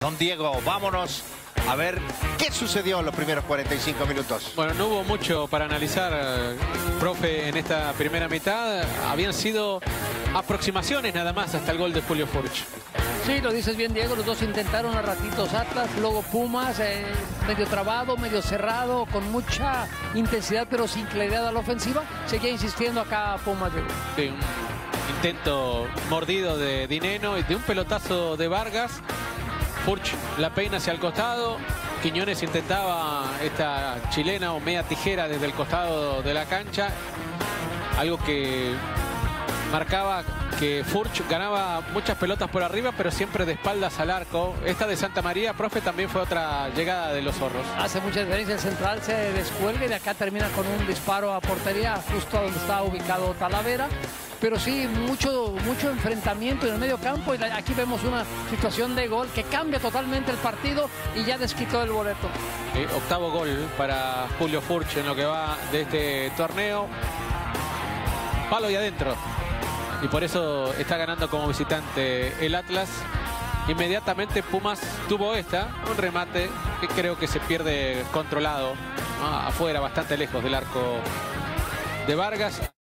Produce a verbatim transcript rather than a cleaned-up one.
Don Diego, vámonos a ver qué sucedió en los primeros cuarenta y cinco minutos. Bueno, no hubo mucho para analizar, profe, en esta primera mitad. Habían sido aproximaciones nada más hasta el gol de Julio Furch. Sí, lo dices bien, Diego. Los dos intentaron a ratitos Atlas, luego Pumas, eh, medio trabado, medio cerrado, con mucha intensidad, pero sin claridad a la ofensiva. Seguía insistiendo acá Pumas, Diego. Sí, un intento mordido de Dineno y de un pelotazo de Vargas. Furch la peina hacia el costado. Quiñones intentaba esta chilena o media tijera desde el costado de la cancha. Algo que marcaba que Furch ganaba muchas pelotas por arriba, pero siempre de espaldas al arco. Esta de Santa María, profe, también fue otra llegada de los zorros. Hace mucha diferencia. El central se descuelga y de acá termina con un disparo a portería, justo donde está ubicado Talavera. Pero sí, mucho, mucho enfrentamiento en el medio campo. Y aquí vemos una situación de gol que cambia totalmente el partido y ya desquitó el boleto. Eh, octavo gol para Julio Furch en lo que va de este torneo. Palo y adentro. Y por eso está ganando como visitante el Atlas. Inmediatamente Pumas tuvo esta, un remate que creo que se pierde controlado, ¿no? Afuera, bastante lejos del arco de Vargas.